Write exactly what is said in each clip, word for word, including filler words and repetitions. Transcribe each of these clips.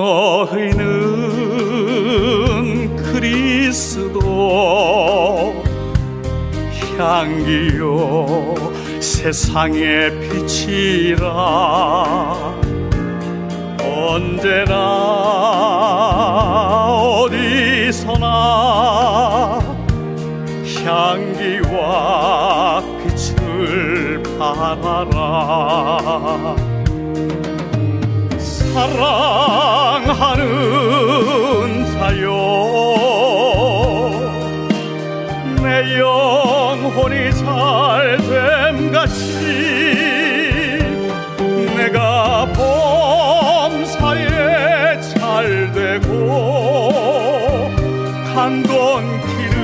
너희는 그리스도 향기요 세상의 빛이라. 언제나 어디서나 향기와 빛을 발하라. 사랑하는 자여, 내 영혼이 잘됨같이 내가 범사에 잘되고 가던 길을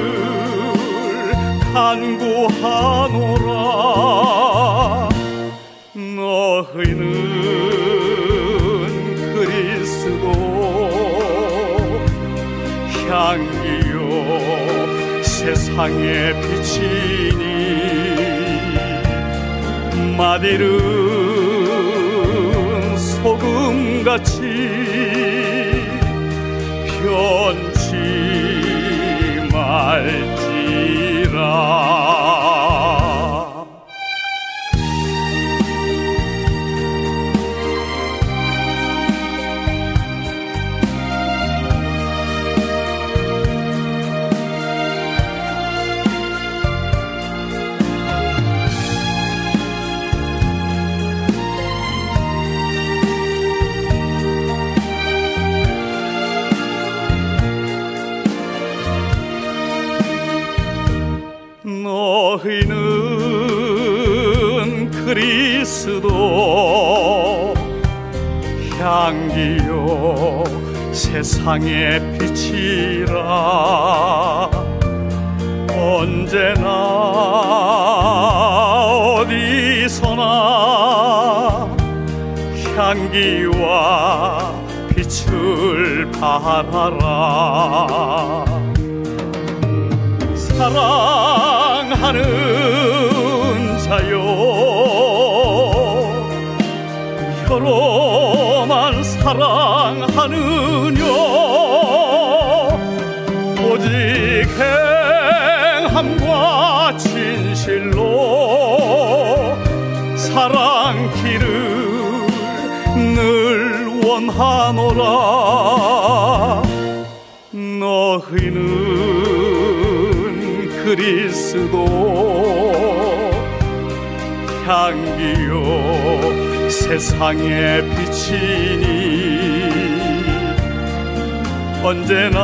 간구하노라. 너희는 그리스도 향기요 세상의 빛이니 마디른 소금같이 변치 말지라. 너희는 그리스도 향기요 세상의 빛이라. 언제나 어디서나 향기와 빛을 발하라. 사랑하는 자여, 혀로만 사랑하느냐. 오직 행함과 진실로 사랑 길을 늘 원하노라. 너희는 그리스도 향기요 세상의 빛이니 언제나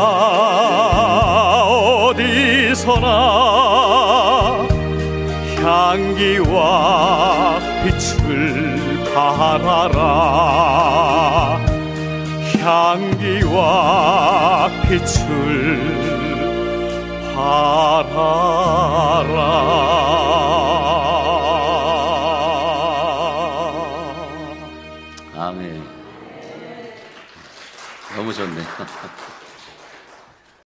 어디서나 향기와 빛을 발하라. 향기와 빛을 발하라. 아멘. 너무 좋네.